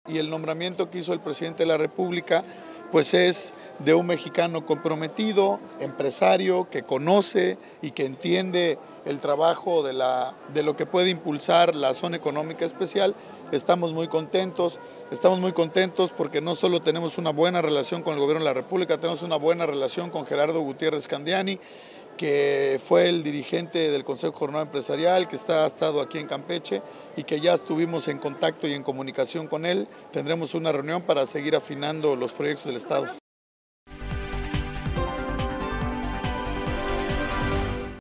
Y el nombramiento que hizo el presidente de la República pues es de un mexicano comprometido, empresario, que conoce y que entiende el trabajo de lo que puede impulsar la zona económica especial. Estamos muy contentos porque no solo tenemos una buena relación con el gobierno de la República, tenemos una buena relación con Gerardo Gutiérrez Candiani, que fue el dirigente del Consejo Coordinador Empresarial, que ha estado aquí en Campeche y que ya estuvimos en contacto y en comunicación con él. Tendremos una reunión para seguir afinando los proyectos del Estado.